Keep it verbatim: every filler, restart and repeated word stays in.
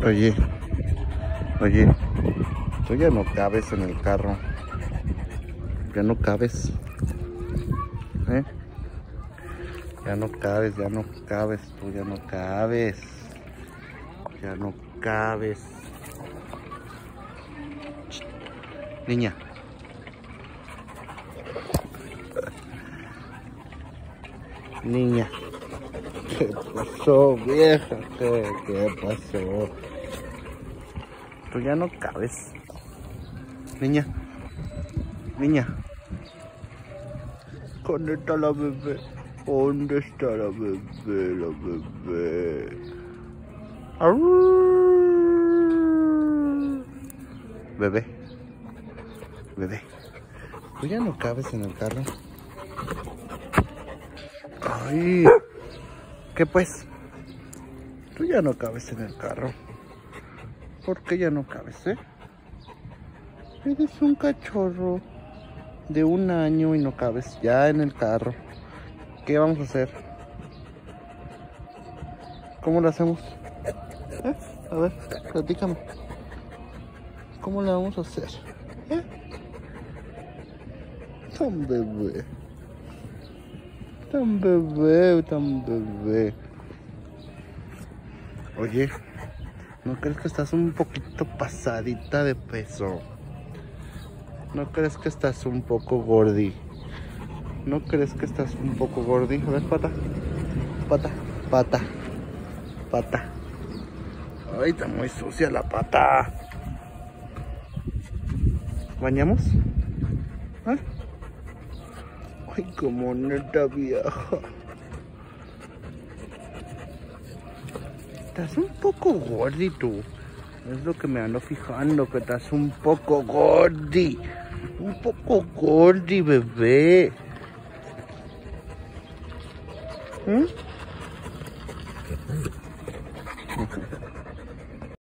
Oye, oye, tú ya no cabes en el carro. Ya no cabes. ¿Eh? Ya no cabes, ya no cabes, tú ya no cabes. Ya no cabes. Niña. Niña. ¿Qué pasó, vieja? ¿Qué, qué pasó? Tú ya no cabes. Niña. Niña. ¿Dónde está la bebé? ¿Dónde está la bebé? La bebé. ¡Arr! Bebé. Bebé. ¿Tú ya no cabes en el carro? Ay. ¿Qué pues? Tú ya no cabes en el carro. ¿Por qué ya no cabes, eh? Eres un cachorro de un año y no cabes ya en el carro. ¿Qué vamos a hacer? ¿Cómo lo hacemos? ¿Eh? A ver, platícame. ¿Cómo lo vamos a hacer? ¿Eh? Tan bebé. Tan bebé, tan bebé. Oye, ¿no crees que estás un poquito pasadita de peso? ¿No crees que estás un poco gordi? ¿No crees que estás un poco gordi? A ver, pata. Pata, pata, pata. Ay, está muy sucia la pata. ¿Bañamos? ¿Eh? Ay, como neta vieja. Estás un poco gordi tú. Es lo que me ando fijando, que estás un poco gordi. Un poco gordi, bebé. ¿Mm?